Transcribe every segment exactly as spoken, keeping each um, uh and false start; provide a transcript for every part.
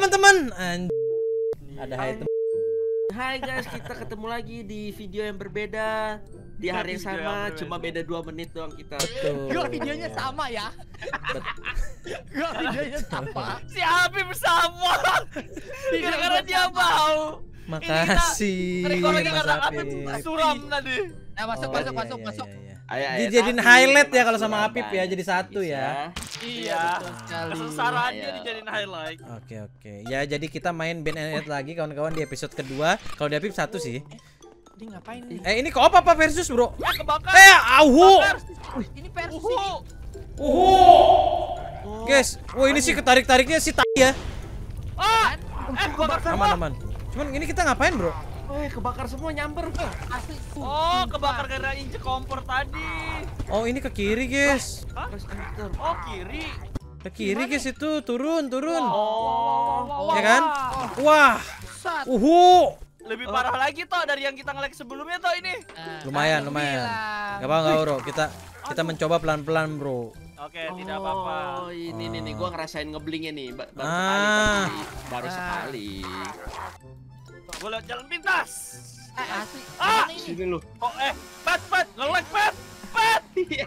teman-teman. Ada hai teman. Hai guys, kita ketemu lagi di video yang berbeda di hari yang sama, cuma beda dua menit doang kita. Gua videonya sama ya. Gua videonya sama. Si Habib sama. Gara-gara dia mau. Makasih. Rekornya Mas karena Apip. Habib suram tadi. Nah, masuk Oh, masuk iya, masuk iya, masuk. iya, iya. Ayo, ayo, Dijadiin tapi highlight ya memang kalau sama Surabaya Apip ya, jadi satu bisa. ya. Iya. Betul sekali. Kesengsaraan dia Ayo. dijadiin highlight. Oke oke. Ya jadi kita main Ben and Ed lagi kawan-kawan di episode kedua. Kalau di Apip satu sih. Dia ngapain nih? Eh ini kok apa versus bro? Eh kebakar. Eh auhu. Wih, ini versi. Uhu. Uhu. Guys, wah ini sih ketarik-tariknya si tai ya. Ah. Eh kebakar. Aman-aman. Cuman ini kita ngapain bro? Eh, kebakar semua nyamber. Asli. Oh, kebakar gara injek kompor tadi. Oh ini ke kiri guys. Hah? Terus enter. Oh, kiri. Ke kiri guys itu turun turun. Oh. Ya kan? Wah. Sat. Uhu. Lebih parah lagi toh dari yang kita nge-like sebelumnya toh ini. Nah, Lumayan kan lumayan. bilang. Gak apa-apa bro. Kita kita mencoba pelan-pelan bro. Oke, tidak apa-apa. Oh, ini nih nih, gua ngerasain ngeblingnya nih, ba- baru Ah. sekali tapi baru Ah. sekali. Gue liat jalan pintas. Eh, asli. Ah! Mana ini? Sini lu. Oh, eh, pet, pet, nge-like pet, pet,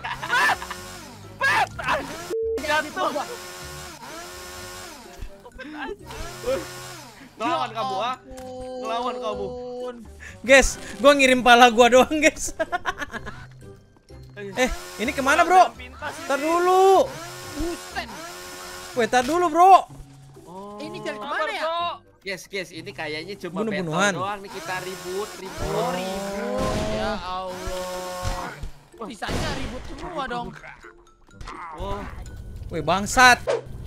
pet, ah, jatuh. Ngelawan kamu ah. Ampun. Ngelawan kamu. Guys, gua ngirim pala gua doang guys. Eh, ini kemana bro? Pintas ini. Tar dulu. Buset. Weh, tar dulu bro. Oh. Ini jalan Sabar, kemana ya? Bro. Guys, guys, ini kayaknya cuma Bunuh-bunuhan. battle doang nih, kita ribut, ribut. Oh, ribut. Ya Allah. Sisanya ribut semua dong. Oh, Weh, bangsat.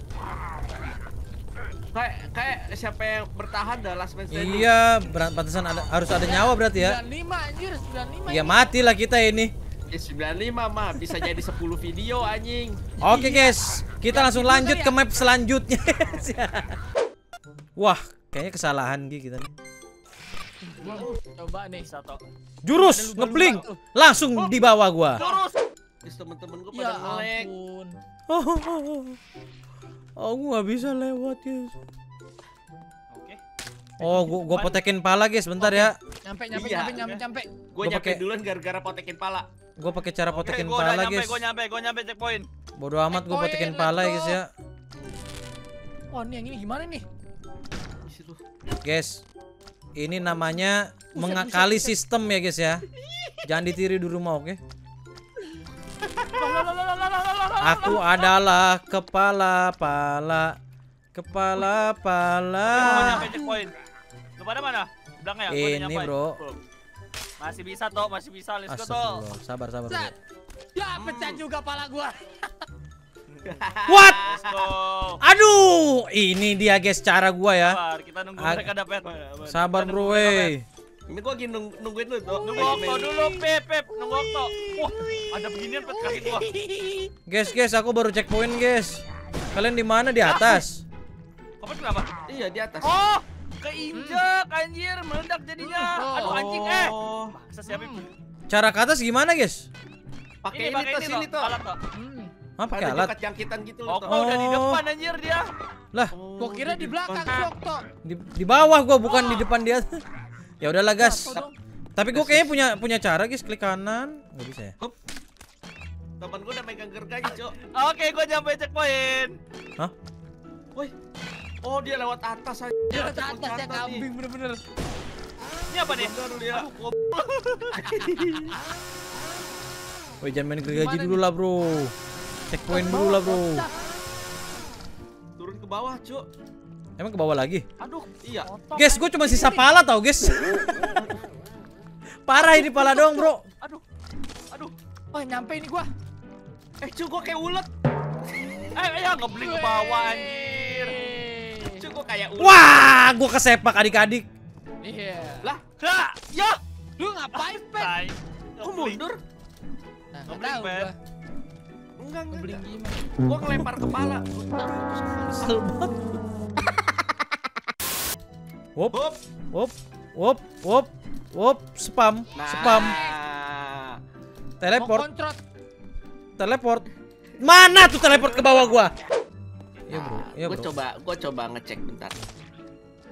kayak kayak siapa yang bertahan dah last man standing. Iya, berat pantesan ada harus ada nyawa berarti ya. sembilan puluh lima anjir, sembilan puluh lima. Iya, ini. matilah kita ini. Eh, sembilan puluh lima mah bisa jadi sepuluh video anjing. Oke guys, kita langsung juga lanjut ya. ke map selanjutnya. Wah, kayaknya kesalahan Gi kita nih. Coba nih. Bisa toh. Jurus ngeblink langsung di bawah gua. Terus. Terus temen-temen gue Ya pada nge-lag. ampun. Oh, aku nggak bisa lewat guys. Oke. Oh, gua, gua potekin pala guys, bentar ya. Nyampe nyampe Iya. nyampe nyampe nyampe. Gue Gua nyampe pakai- duluan gara-gara potekin pala. Gua pakai cara Oke, potekin gua udah pala nyampe, guys. gua nyampe, gua nyampe checkpoint. Bodoh amat gua potekin Checkpoint, pala let's guys go. ya. Wah, ini yang ini gimana nih? Di situ. Guys, ini namanya mengakali sistem ya guys ya. Jangan ditiru di rumah, oke? Aku adalah kepala pala, kepala Gua pala. nyampe checkpoint. Lu pada mana? Belakang ya? Gua udah Ini, nyampe. bro. Masih bisa toh, masih bisa. Let's go toh. Astagfirullah, sabar sabar. Sat. sabar. Ya, pecah juga pala gua. What? Let's go. Aduh, ini dia guys cara gua ya. Sabar, kita nunggu Ag- mereka dapat. Sabar Kita bro, nunggu mereka, wey. Ini gue lagi nung nungguin lu tuh. Nunggu Okto dulu, Pep, Pep, nunggu Okto. Wah, ada beginian pet kaki gua. Guys, guys, aku baru checkpoint guys. Kalian di mana? Di atas. Kopet kenapa? Iya di atas. Oh, keinjak anjir, meledak jadinya. Aduh anjing eh. Oh. Masa siapa? Cara ke atas gimana guys? Pakai ini, pakai tuh sini tuh. Alat toh. Hmm. Ah, pakai Ada alat. dekat jangkitan gitu loh. Okto tuh. udah di Oh. depan anjir dia. Lah, Oh, Gua kira di belakang sok toh. di, di bawah gua bukan di depan dia. Ya udahlah guys. Apa dong? Tapi gua kayaknya punya punya cara guys, klik kanan. Nggak bisa ya? Temen gue udah megang gergaji, Cok. Oke, gua nyampe checkpoint. Hah? Woi. Oh, dia lewat atas aja. Dia ke atas ya kambing bener-bener. Ini apa nih? Bener dia. Woi, jangan main gergaji Gimana dulu lah, Bro. Checkpoint dulu lah, Bro. Turun ke bawah, Cok. Emang ke bawah lagi? Aduh, iya. Guys, gua cuma sisa pala tau, guys. Parah ini pala doang, Bro. Aduh. Aduh. Oh, nyampe ini gua. Eh, Cok, gue kayak ulet. Eh, ya ngebling ke bawah anjir. Cok, gue kayak ulet. Wah, gua kesepak adik-adik. Iya. Lah, Ha, ya. Lu ngapain, Pet? Tai. kok mundur? Nah, nggak Ngebling, tahu Pet. gua. Enggak, enggak. Ngebling enggak. gimana? Gua ngelempar kepala. Kesel banget. Wop, Hop. wop, wop, wop, wop, spam, Nah. spam, Mau teleport, kontrot. teleport. Mana tuh teleport ke bawah gua? Iya, Bro. Iya, Gue Bro. coba, gue coba ngecek bentar.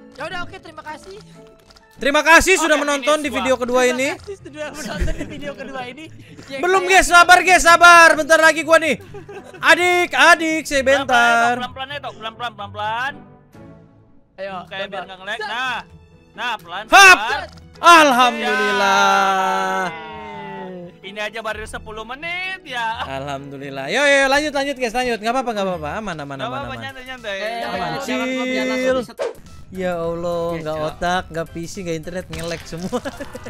Ya udah oke, terima kasih. Terima kasih sudah Oke, menonton finish di gua. video kedua ini. Terima kasih sudah menonton di video kedua ini. Yang Belum saya- guys, sabar guys, sabar. Bentar lagi gua nih. Adik, adik, saya bentar. Pelan-pelan ya, Tok. Pelan-pelan, pelan-pelan. Ayo, Kayak biar coba. nggak nge-lag. Nah. Nah, pelan. Hap! pelan. Alhamdulillah. Ini aja baru sepuluh menit ya. Alhamdulillah. Yo yo lanjut lanjut guys, lanjut. Enggak apa-apa, enggak apa-apa. Aman aman Nggak aman apa-apa, aman. nyantai-nyantai. Eh, Jangan- Aman, jangan Cil. kelebihan langsung di set. Ya Allah, Ya, enggak Cok. otak, enggak P C, enggak internet, nge-lag semua.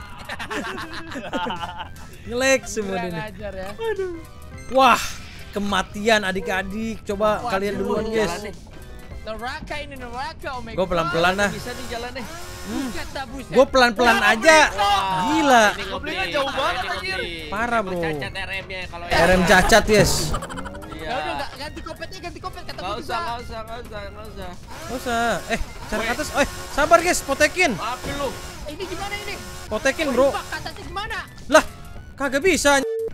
Nge-lag semua Kurang ini. ajar ya. Wah, kematian adik-adik. Coba Waduh, kalian duluan guys. Jalan nih. Neraka ini neraka, oh my Gue pelan-pelan nah. Bisa nih jalan nih. Buset dah, buset. Gue pelan-pelan aja. Gila. Ini Ngoblingnya ngoblin. jauh banget, Ini anjir. ngoblin. Parah, Ini bro. cacat R M-nya kalau R M cacat, yes. Iya. Ya udah nggak- ganti kopetnya, ganti kopet kata Enggak gue usah, juga. enggak usah, enggak usah, enggak usah. Gak usah. Eh, cara ke atas. Eh, sabar guys, potekin. Maafin lu. Ini gimana ini? Potekin, bro. Pak, ke atasnya gimana? Lah, kagak bisa.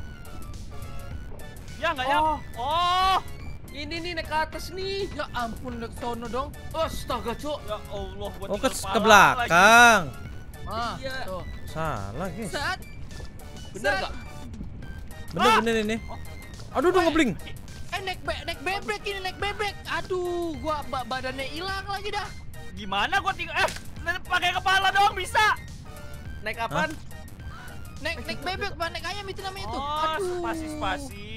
Ya enggak ya? Oh. Ini nih naik ke atas nih. Ya ampun, ke sono dong. Astaga, Cuk. Ya Allah, gua Oh, ke, tinggal ke kepala belakang. Ah, Iya. tuh. Salah, guys. Set. Bener Set. enggak? Bener bener ini. Aduh, udah ngebling. Eh, naik be naik bebek ini, naik bebek. Aduh, gua ba badannya hilang lagi dah. lagi. Gimana gua tinggal eh pakai kepala doang bisa. Naik apaan? Naik naik bebek, Pak. Naik ayam itu namanya tuh. Oh, Aduh. spasi-spasi.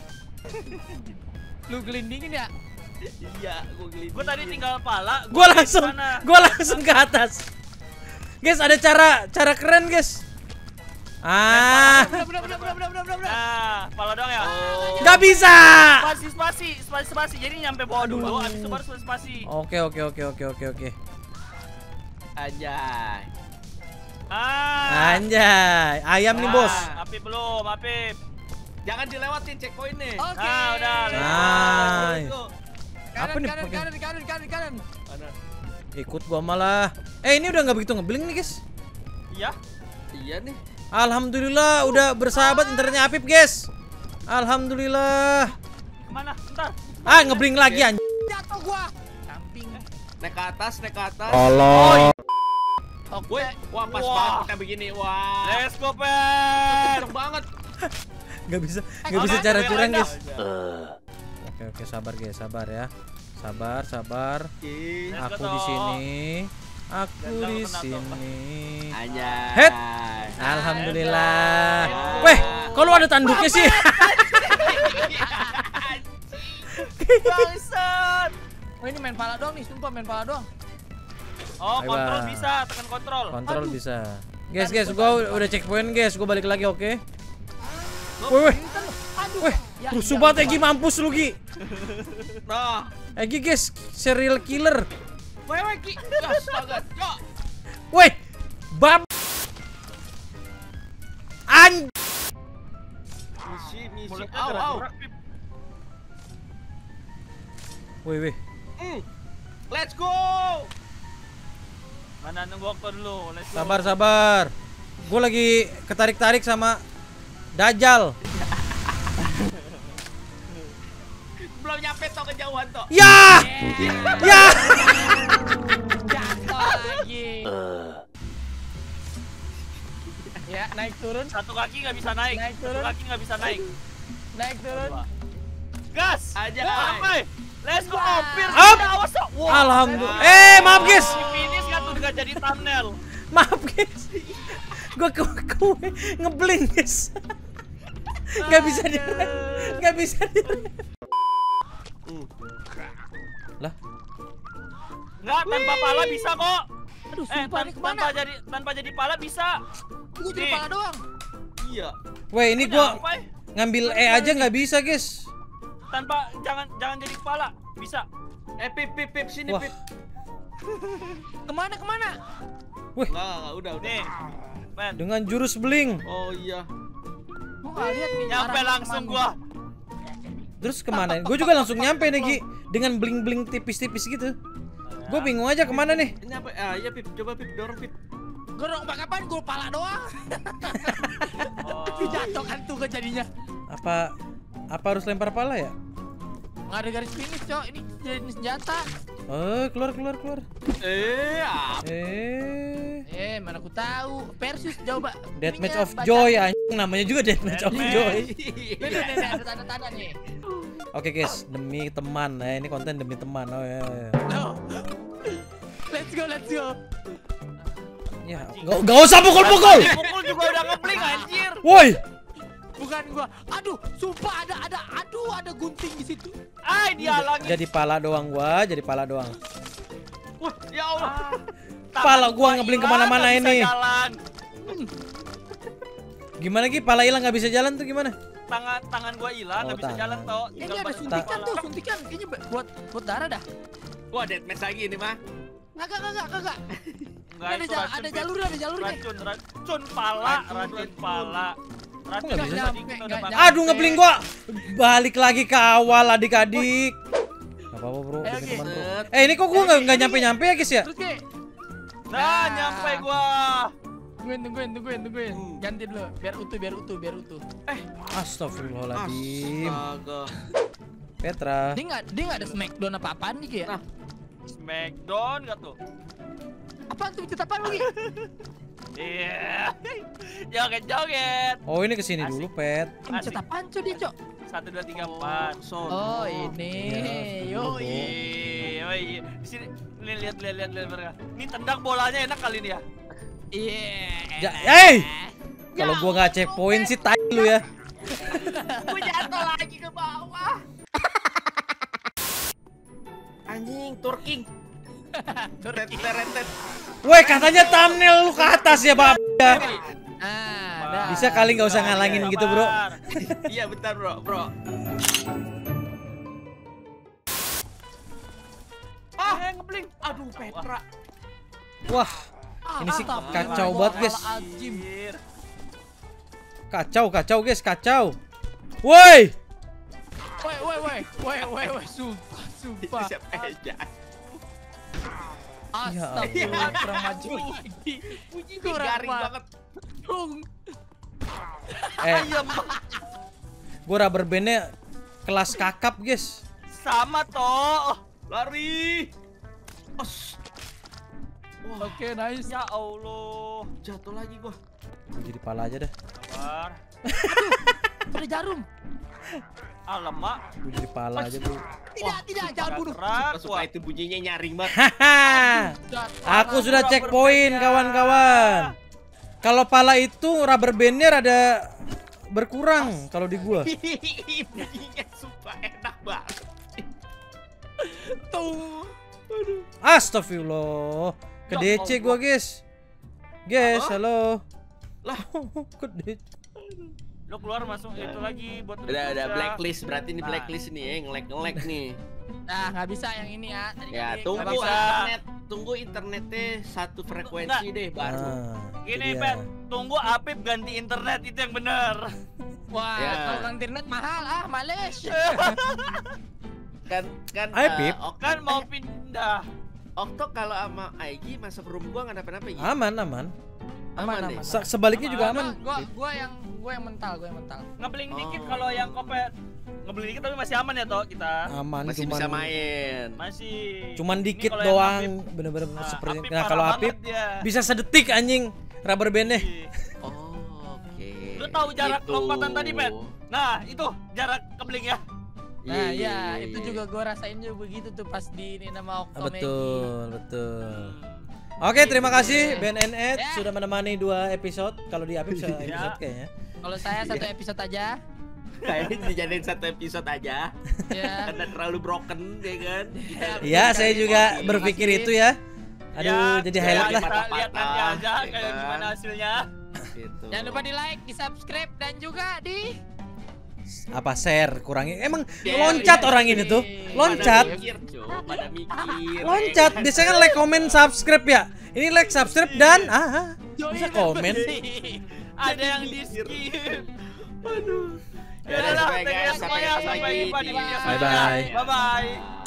Lu gelindingin ya? Iya, gua gelinding. Gua tadi tinggal pala. Gua di langsung, sana. gua langsung ke atas. Guys, ada cara cara keren, guys. Ah, Bener bener bener bener bener bener bener. Nah, pala doang ya. nggak bisa. Spasi spasi spasi spasi. Jadi nyampe bawah dulu, habis itu baru spasi spasi. Oke, oke, oke, oke, oke, oke. Anjay. Ah. Anjay, ayam nih, Bos. Ah. Apip belum, Apip. Jangan dilewatin checkpoint nih. Oke. Nah, udah. let's go, Nice. let's go. Kanan, Apa nih kanan, pakai- kanan, kanan, kanan, kanan. Mana? Ikut gua malah. Eh, ini udah nggak begitu ngebling nih, guys. Iya. Iya nih. Alhamdulillah udah bersahabat internetnya Apip, guys. Alhamdulillah. Kemana? Bentar. Ah, ngebling lagi anjing. Jatuh gua. Samping. Naik ke atas, naik ke atas. Allah. Oke. Woi, wah pas Wah. banget kayak begini. Wah. Let's go, Pet. Kenceng banget. Nggak bisa, nggak bisa Oke, cara oke, curang, oke. guys. Oke, oke, sabar, guys, sabar ya. Sabar, sabar. Oke. Let's go, Aku di Tok. sini. Aku Jangan di kena, Tok. sini. Anjay. Het. Alhamdulillah. Weh, kalau ada tanduknya sih. Bangsat. Oh, ini main pala doang nih, sumpah main pala doang. Oh, Ayo, kontrol Bang. bisa, tekan kontrol. Kontrol Aduh. bisa. Guys, guys, gua udah checkpoint, guys. Gua balik lagi, oke? Weh, weh. Ini kan lu. Aduh. Weh, Ya, rusuh iya, banget lupa. Egi, mampus lu, Gi. Nah. Egi, guys, serial killer. Woi, woi, Ki. Astaga, Cok. Weh, bab. An. Misi, misi. Mulutnya Au, au. gerak-gerak, Pip. Weh, weh. Hmm. Let's go. Mana nunggu waktu dulu. Let's go. Sabar, sabar. Gue lagi ketarik-tarik sama Dajjal. Belum nyampe toh kejauhan toh. Ya! Ya! Jatuh lagi. Ya, naik turun, Satu kaki nggak bisa naik. Naik Satu turun. kaki nggak bisa naik. naik turun. Gas. Aja. Sampai. Let's go. Hampir. Up. Sudah, awas Tok. Wah. Alhamdulillah. Eh, maaf, guys. Di finish kan tuh nggak jadi thumbnail. Maaf, guys. Gue ke gue ngebling, guys. Gak bisa di Gak bisa di Lah, Nggak, tanpa pala bisa kok. Aduh, Eh, sumpah tan- ini kemana? tanpa jadi tanpa jadi pala bisa. Gue jadi Nih. pala doang. Iya. weh, ini gua Nyampe. ngambil E aja nggak bisa, guys. Tanpa jangan jangan jadi kepala bisa. Eh, Pip, Pip, Pip, sini, Wah. Pip. Kemana, kemana? Enggak, enggak, udah, udah. Nih. Pet. Dengan jurus bling. Oh iya. Gue nggak lihat nih. Nyampe arahnya langsung kemana. gua. Terus kemana? Gue juga langsung nyampe nih, Gi. Dengan bling-bling tipis-tipis gitu. Gue bingung aja kemana nih. Ini apa? Ah, iya, Pip. Coba, Pip, dorong, Pip. Gue dong kapan gue pala doang. Oh. Jatuh kan tuh gue jadinya. Apa apa harus lempar pala ya? Nggak ada garis finish, Cok. Ini jadi senjata. Eh, keluar keluar keluar. Eh, apa? Eh. Eh, mana aku tahu. Persis jauh, Pak. Deathmatch Ininya of baca- Joy anjing, namanya juga Deathmatch of Deathmatch. Joy. Nih, nih, nih, ada tanda-tanda nih. Oke guys, demi teman. Nah, ini konten demi teman. Oh ya. ya. No. Let's go, let's go. Ya, enggak enggak usah pukul-pukul. Pukul juga udah ngebling anjir. Woi. Bukan gua. Aduh, sumpah ada ada aduh ada gunting di situ. Ay, dihalangin. Jadi pala doang gua, jadi pala doang. Wah, ya Allah. Pala Tangan gua ngebling hilang, kemana-mana nggak bisa ini. jalan. Gimana Ki? Pala hilang nggak bisa jalan tuh gimana? Tangan tangan gua hilang, Oh, nggak bisa tangan. jalan toh. Ini Tinggal ada pakai suntikan kepala. tuh, suntikan kayaknya buat buat darah dah. Wah, deathmatch lagi ini mah. Enggak, enggak, enggak, enggak. Enggak, Ada itu ja- racun, ada Pit. jalurnya, ada jalurnya. Racun, racun pala, Racun, racun racun. pala. Racun nggak tadi bisa? kita Nggak udah nyampe. makan. Aduh ngebling gua. Balik lagi ke awal adik-adik. Gak apa-apa bro, Ayo, demi Ki. teman bro. Set. Eh ini kok gua nggak nggak nyampe-nyampe ya guys ya? Terus Ki, Nah, nyampe gua. tungguin, tungguin, tungguin, tungguin. Ganti dulu, biar utuh, biar utuh, biar utuh. Astagfirullahaladzim. Astaga. Petra. Dia nggak, dia nggak ada smackdown apa apaan nih Ki ya? Nah. Smackdown enggak tuh? Apaan tuh? Kita apaan lagi? Iya. Joget-joget. Oh ini kesini Asik. dulu Pet. Pencet apaan Cok dia Cok? Satu dua tiga empat. Son. Oh ini, Iya, yo Iya, oh iya. Di sini nih lihat lihat lihat lihat mereka. Ini tendang bolanya enak kali ini ya. iya. Ja hey! Kalau gua nggak checkpoint sih tai lu ya. Gue jatuh lagi ke bawah. Anjing, turking. Tet terentet. Woi katanya thumbnail lu ke atas ya Bab. Ya. Ah, dah. Bisa kali nggak usah ngalangin gitu bro. Sabar. Iya bentar bro, bro. Ah, eh, ngebling. Aduh, Petra. Wah ini sih kacau banget guys. Anjir. Kacau kacau guys kacau. Woi. Woi, woi, woi, woi, woi, woi, sumpah, Itu sumpah. siapa aja? Astagfirullah, kurang maju. Bunyi Kurang garing maju. banget. Eh Ayam. gua rubber bandnya kelas kakap guys. Sama toh. Lari. Os. Wah, Oke, nice. Ya Allah. jatuh lagi gua. Gua jadi pala aja dah. Sabar. Ada jarum. Alamak. Gua jadi pala aja bro. Tidak, tidak, jangan bunuh. Gerak. Suka itu bunyinya nyaring banget. Haha. Aku sudah checkpoint kawan-kawan. Kalau pala itu rubber bandnya rada berkurang kalau di gua. Bunyinya sumpah enak banget. Tuh. Astagfirullah. Ke D C gua guys. Guys, Apa? halo. Lah. Ke D C. Lo keluar masuk itu lagi buat Udah ada bisa. blacklist, berarti ini Nah. blacklist nih, eh, ngelek-ngelek nih. Nah, nggak bisa yang ini ya. Tadi Ya, kan tunggu nggak bisa. internet, tunggu internetnya satu frekuensi deh baru. Nah, Gini, itu dia. Pet. Tunggu Apip ganti internet itu yang benar. Wah, Ya. kalau internet mahal ah, males. Kan kan Ayo, eh, Pip. Ok- Kan mau pindah. Okto kalau sama Aigi masuk room gua nggak ada apa-apa ya? Aman, aman. Aman, Aman deh. aman. Se- Sebaliknya juga aman. Gua, gua yang gua yang mental, gua yang mental. Ngebling Oh. dikit kalau yang kopet. Ngebling dikit tapi masih aman ya toh kita. Aman Masih cuman bisa main. Masih. cuman Ini dikit kalau yang doang, Apip- bener-bener Nah, seperti Apip nah parah kalau banget Apip dia. bisa sedetik anjing rubber bandnya. Iya. Oh, oke. Lu tahu jarak Gitu. lompatan tadi, Pet? Nah, itu jarak kebling ya. Nah, Iya, ya, iya, itu iya. juga gua rasain juga begitu tuh pas di ini nama Ah, Okto Maggie. betul, betul. Oke, terima kasih Ben and Ed Ya. sudah menemani dua episode. Kalau di Apip satu episode Ya. kayaknya. Kalau saya satu episode aja. Kayaknya dijadiin satu episode aja. Ya. Karena terlalu broken, ya kan? Kita- Iya, saya juga Terima berpikir kasih. itu ya. Aduh, Ya, jadi ya, highlight lah. kita lihat nanti Patah-patah, aja ya kayak kan? gimana hasilnya. Gitu. Jangan lupa di like, di subscribe dan juga di Apa share kurangi. Emang Ya, loncat iya, orang ini tuh. Loncat. Pada mikir, Cok. Pada mikir. Loncat. Biasanya kan like, comment, subscribe ya. Ini like, subscribe dan ah, bisa komen. Ada yang di skip. Aduh. Ya Ya udah, udah, sampai guys, sampai ketemu sampai lagi jumpa di di video Bye-bye. selanjutnya. Bye bye.